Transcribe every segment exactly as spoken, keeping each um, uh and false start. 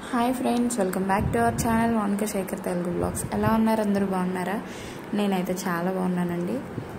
Hi friends, welcome back to our channel Mounika sekhar Telugu blogs. ఎలా ఉన్నారు? అందరూ బాగున్నారా? నేనైతే చాలా బాగున్నానండి.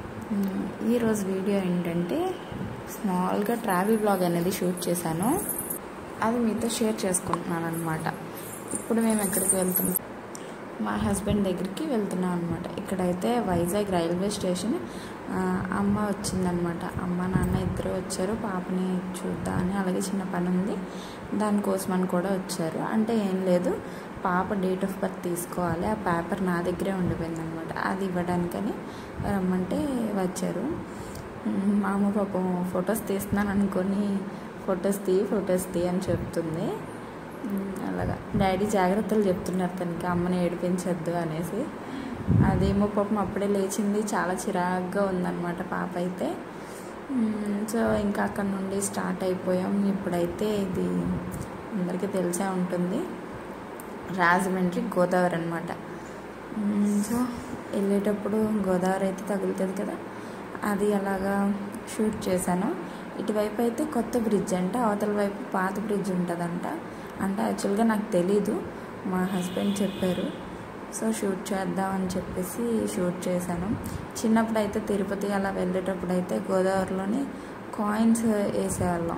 ఈరోజు వీడియో ఏంటంటే స్మాల్గా ట్రావెల్ బ్లాగ్ అనేది షూట్ చేశాను. అది మీతో షేర్ చేసుకుంటున్నాను అనమాట. ఇప్పుడు మేము ఎక్కడికి వెళ్తున్నాం, మా హస్బెండ్ దగ్గరికి వెళ్తున్నాం అనమాట. ఇక్కడైతే వైజాగ్ రైల్వే స్టేషన్. అమ్మ వచ్చిందనమాట. అమ్మ నాన్న ఇద్దరు వచ్చారు. పాపని చూద్దామని, అలాగే చిన్న పని ఉంది దానికోసమని కూడా వచ్చారు. అంటే ఏం లేదు, పాప డేట్ ఆఫ్ బర్త్ తీసుకోవాలి. ఆ పేపర్ నా దగ్గరే ఉండిపోయింది అనమాట. అది ఇవ్వడానికని రమ్మంటే వచ్చారు. మా అమ్మ పాపం ఫొటోస్ తీస్తున్నాను అనుకొని ఫొటోస్ తీ ఫొటోస్ తీ అని చెప్తుంది. అలాగా డాడీ జాగ్రత్తలు చెప్తున్నారు తనకి, అమ్మని ఏడిపించద్దు అనేసి. అదేమో పాపం అప్పుడే లేచింది, చాలా చిరాగ్గా ఉందన్నమాట పాప అయితే. సో ఇంకా అక్కడ నుండి స్టార్ట్ అయిపోయాం. ఇప్పుడైతే ఇది అందరికీ తెలిసే ఉంటుంది, రాజమండ్రి గోదావరి అనమాట. సో వెళ్ళేటప్పుడు గోదావరి అయితే తగులుతుంది కదా, అది అలాగా షూట్ చేశాను. ఇటువైపు అయితే కొత్త బ్రిడ్జ్ అంట, అవతల వైపు పాత బ్రిడ్జ్ ఉంటుందంట. అంటే యాక్చువల్గా నాకు తెలీదు, మా హస్బెండ్ చెప్పారు. సో షూట్ చేద్దామని చెప్పేసి షూట్ చేశాను. చిన్నప్పుడు అయితే తిరుపతి అలా వెళ్ళేటప్పుడు అయితే గోదావరిలోనే కాయిన్స్ వేసేవాళ్ళం.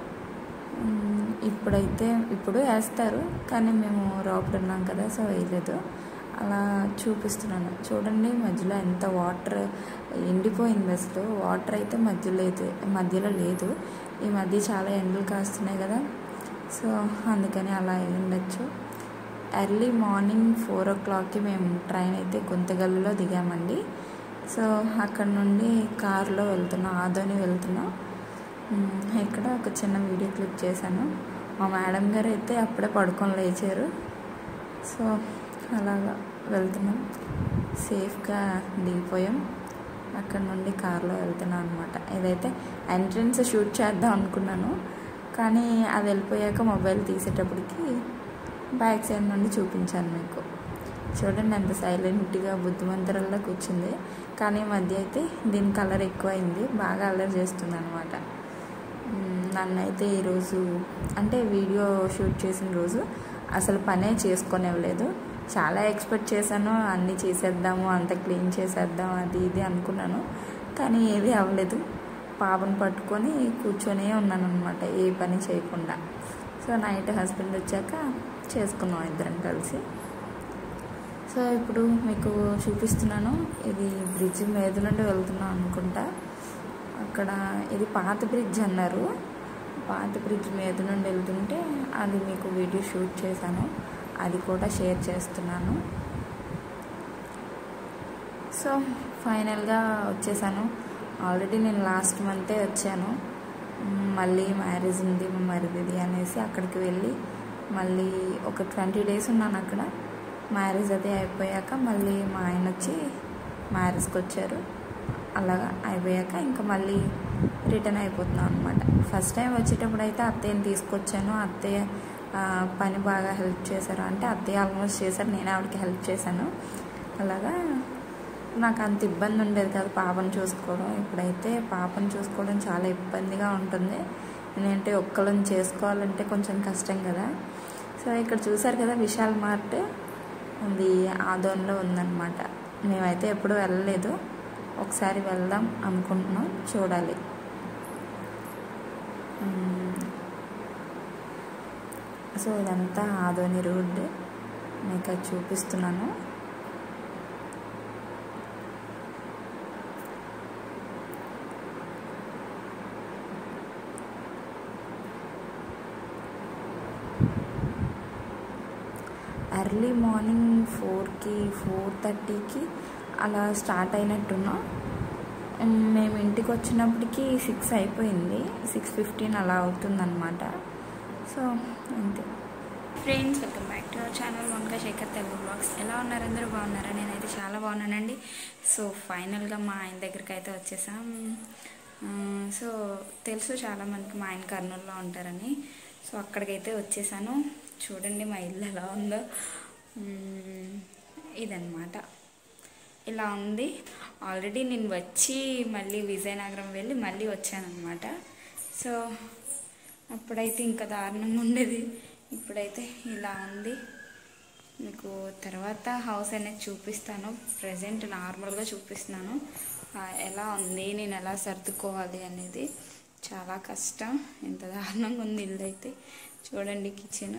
ఇప్పుడైతే ఇప్పుడు వేస్తారు, కానీ మేము రోపడు ఉన్నాం కదా, సో వేయలేదు. అలా చూపిస్తున్నాను చూడండి. మధ్యలో ఎంత వాటర్ ఎండిపోయింది, అసలు వాటర్ అయితే మధ్యలో లేదు మధ్యలో లేదు ఈ మధ్య చాలా ఎండలు కాస్తున్నాయి కదా, సో అందుకని అలా అయి ఉండొచ్చు. ఎర్లీ మార్నింగ్ ఫోర్ ఓ క్లాక్కి మేము ట్రైన్ అయితే గుంతగల్లులో దిగామండి. సో అక్కడ నుండి కారులో వెళ్తున్నాం, ఆదోని వెళ్తున్నాం. ఇక్కడ ఒక చిన్న వీడియో క్లిప్ చేశాను. మా మేడం గారు అయితే అప్పుడే పడుకొని లేచారు. సో అలాగా వెళ్తున్నాం, సేఫ్గా దిగిపోయాం. అక్కడ నుండి కారులో వెళ్తున్నాం అనమాట. ఇదైతే ఎంట్రన్స్ షూట్ చేద్దాం అనుకున్నాను, కానీ అది వెళ్ళిపోయాక మొబైల్ తీసేటప్పటికి బ్యాక్ సైడ్ నుండి చూపించాను మీకు. చూడండి ఎంత సైలెంట్గా బుద్ధిమంతరల్లా కూర్చుంది. కానీ ఈ మధ్య అయితే దీని కలర్ ఎక్కువైంది, బాగా అల్లరి చేస్తుంది అనమాట. నన్ను అయితే ఈరోజు అంటే వీడియో షూట్ చేసిన రోజు అసలు పనే చేసుకునేవ్వలేదు. చాలా ఎక్స్పెక్ట్ చేశాను, అన్నీ చేసేద్దాము, అంత క్లీన్ చేసేద్దాం అది ఇది అనుకున్నాను, కానీ ఏది అవ్వలేదు. పాపను పట్టుకొని కూర్చొనే ఉన్నాను అనమాట, ఏ పని చేయకుండా. సో నైట్ హస్బెండ్ వచ్చాక చేసుకున్నాం ఇద్దరం కలిసి. సో ఇప్పుడు మీకు చూపిస్తున్నాను, ఇది బ్రిడ్జ్ మీద నుండి వెళ్తున్నాం అనుకుంటా. అక్కడ ఇది పాత బ్రిడ్జ్ అన్నారు, పాత బ్రిడ్జ్ మీద నుండి వెళ్తుంటే అది మీకు వీడియో షూట్ చేశాను, అది కూడా షేర్ చేస్తున్నాను. సో ఫైనల్గా వచ్చేసాను. ఆల్రెడీ నేను లాస్ట్ మంతే వచ్చాను, మళ్ళీ మ్యారేజ్ ఉంది మా మరిదిది అనేసి అక్కడికి వెళ్ళి మళ్ళీ ఒక ట్వంటీ డేస్ ఉన్నాను అక్కడ. మ్యారేజ్ అది అయిపోయాక మళ్ళీ మా ఆయన వచ్చి మ్యారేజ్కి వచ్చారు. అలాగా అయిపోయాక ఇంకా మళ్ళీ రిటర్న్ అయిపోతున్నాం అనమాట. ఫస్ట్ టైం వచ్చేటప్పుడు అయితే అత్తయ్యని తీసుకొచ్చాను. అత్తయ్య పని బాగా హెల్ప్ చేశారు, అంటే అత్తయ్య ఆల్మోస్ట్ చేశారు, నేను ఆవిడకి హెల్ప్ చేశాను. అలాగా నాకు అంత ఇబ్బంది ఉండేది కాదు పాపను చూసుకోవడం. ఇప్పుడైతే పాపను చూసుకోవడం చాలా ఇబ్బందిగా ఉంటుంది, ఎందుకంటే ఒక్కళ్ళని చేసుకోవాలంటే కొంచెం కష్టం కదా. సో ఇక్కడ చూసారు కదా విశాల్ మార్ట్, అది ఆదోన్లో ఉందన్నమాట. మేమైతే ఎప్పుడు వెళ్ళలేదు, ఒకసారి వెళ్దాం అనుకుంటున్నాం, చూడాలి. సో ఇదంతా ఆదోని రోడ్, మీకు అది చూపిస్తున్నాను. ఎర్లీ మార్నింగ్ ఫోర్కి ఫోర్ థర్టీకి అలా స్టార్ట్ అయినట్టున్నాం. మేము ఇంటికి వచ్చినప్పటికీ సిక్స్ అయిపోయింది, సిక్స్ ఫిఫ్టీన్ అలా అవుతుందన్నమాట. సో అంతే friends, welcome back to our channel Mounika sekhar Telugu blogs. ఎలా ఉన్నారు? అందరూ బాగున్నారా? నేనైతే చాలా బాగున్నానండి. సో ఫైనల్గా మా ఆయన దగ్గరికి అయితే వచ్చేసాం. సో తెలుసు చాలామందికి మా ఆయన కర్నూలులో ఉంటారని. సో అక్కడికైతే వచ్చేసాను. చూడండి మా ఇల్లు ఎలా ఉందో, ఇదన్నమాట, ఇలా ఉంది. ఆల్రెడీ నేను వచ్చి మళ్ళీ విజయనగరం వెళ్ళి మళ్ళీ వచ్చాను అనమాట. సో అప్పుడైతే ఇంకా దారుణంగా ఉండేది, ఇప్పుడైతే ఇలా ఉంది. మీకు తర్వాత హౌస్ అనేది చూపిస్తాను. ప్రజెంట్ నార్మల్గా చూపిస్తున్నాను ఎలా ఉంది, నేను ఎలా సర్దుకోవాలి అనేది. చాలా కష్టం, ఎంత దారుణంగా ఉంది ఇల్లు అయితే. చూడండి కిచెన్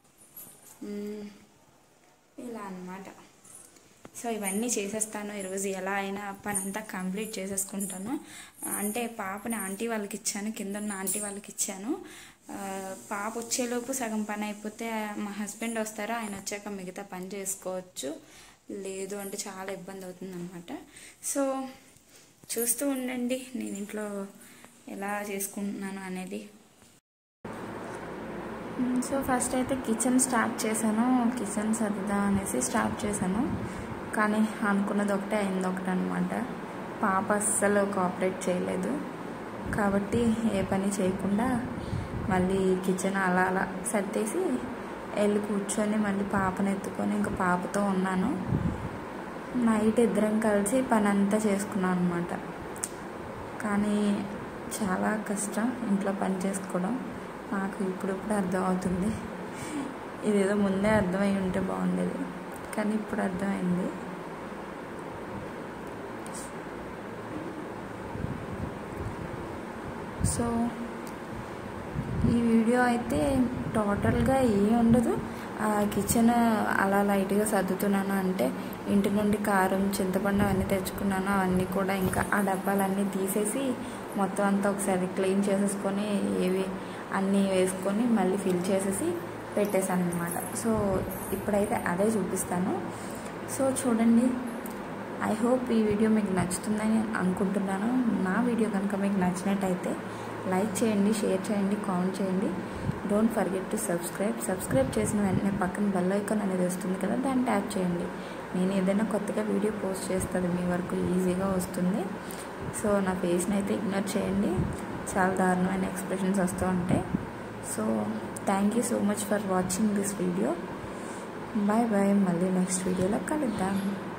ఇలా అన్నమాట. సో ఇవన్నీ చేసేస్తాను ఈరోజు, ఎలా అయినా పని అంతా కంప్లీట్ చేసేసుకుంటాను. అంటే పాపని ఆంటీ వాళ్ళకి ఇచ్చాను, కింద ఉన్న ఆంటీ వాళ్ళకి ఇచ్చాను. పాప వచ్చేలోపు సగం పని అయిపోతే మా హస్బెండ్ వస్తారో, ఆయన వచ్చాక మిగతా పని చేసుకోవచ్చు. లేదు అంటే చాలా ఇబ్బంది అవుతుంది అన్నమాట. సో చూస్తూ ఉండండి నేను ఇంట్లో ఎలా చేసుకుంటున్నాను అనేది. సో ఫస్ట్ అయితే కిచెన్ స్టార్ట్ చేశాను. కిచెన్ సర్దా అనేసి స్టార్ట్ చేశాను, కానీ అనుకున్నది ఒకటే అయింది ఒకటి అనమాట. పాప అస్సలు కోఆపరేట్ చేయలేదు, కాబట్టి ఏ పని చేయకుండా మళ్ళీ కిచెన్ అలా అలా సర్దేసి వెళ్ళి కూర్చొని మళ్ళీ పాపను ఎత్తుకొని ఇంకా పాపతో ఉన్నాను. నైట్ ఇద్దరం కలిసి పని అంతా చేసుకున్నాను అనమాట. కానీ చాలా కష్టం ఇంట్లో పని చేసుకోవడం, నాకు ఇప్పుడిప్పుడు అర్థం అవుతుంది. ఇదేదో ముందే అర్థమై ఉంటే బాగుండేది, కానీ ఇప్పుడు అర్థమైంది. సో ఈ వీడియో అయితే టోటల్గా ఏం ఉండదు. కిచెన్ అలా లైట్గా సర్దుతున్నాను అంటే ఇంటి నుండి కారం, చింతపండు అవన్నీ తెచ్చుకున్నాను. అవన్నీ కూడా ఇంకా ఆ డబ్బాలన్నీ తీసేసి మొత్తం అంతా ఒకసారి క్లీన్ చేసేసుకొని ఏవి అన్నీ వేసుకొని మళ్ళీ ఫిల్ చేసేసి పెట్టేశాను అనమాట. సో ఇప్పుడైతే అదే చూపిస్తాను. సో చూడండి, ఐ హోప్ ఈ వీడియో మీకు నచ్చుతుందని అనుకుంటున్నాను. నా వీడియో కనుక మీకు నచ్చినట్టయితే లైక్ చేయండి, షేర్ చేయండి, కామెంట్ చేయండి. Don't forget to subscribe. Subscribe చేసిన వెంటనే పక్కన బెల్ ఐకాన్ అనేది వస్తుంది కదా, దాన్ని ట్యాప్ చేయండి. నేను ఏదైనా కొత్తగా వీడియో పోస్ట్ చేస్తుంది మీ వరకు ఈజీగా వస్తుంది. సో నా ఫేస్ని అయితే ఇగ్నోర్ చేయండి, చాలా దారుణమైన ఎక్స్ప్రెషన్స్ వస్తూ ఉంటాయి. So thank you so much for watching this video. Bye bye, మళ్ళీ నెక్స్ట్ వీడియోలో కలుద్దాం.